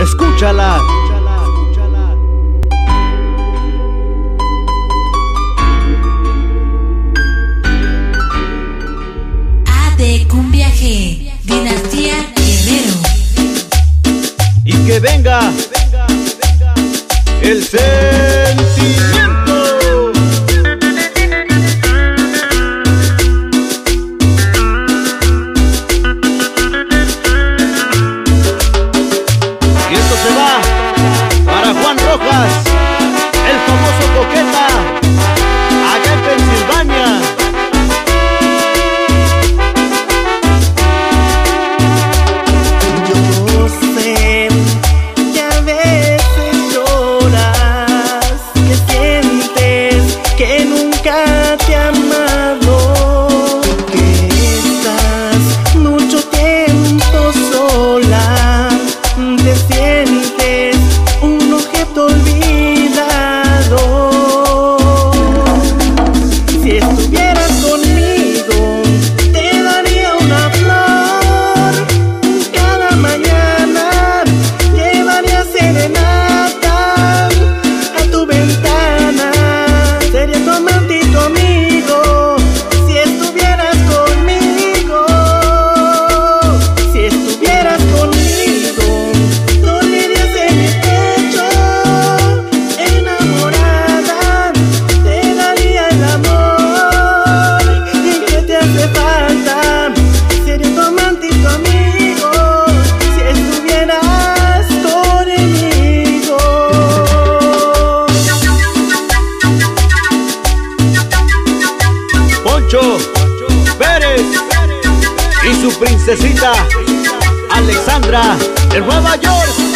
Escúchala. AD Cumbia G, Dinastía Guerrero. Y que venga el sentimiento. Y esto se va para Juan Rojas, el famoso Coqueta, allá en Pensilvania. Yo sé que a veces lloras, que sientes que nunca te he amado, que estás mucho tiempo sola, te sientes un objeto olvidado. Si estuvieras conmigo, te daría una flor. Cada mañana llevaría serenata a tu ventana. Sería tu amante y tu amigo. Si estuvieras conmigo, si estuvieras conmigo, dormirías en mi pecho. Enamorada, te daría el amor y que te hace falta. Sería tu amante y tu amigo si estuvieras conmigo. Poncho Pérez y su princesita Alexandra de Nueva York.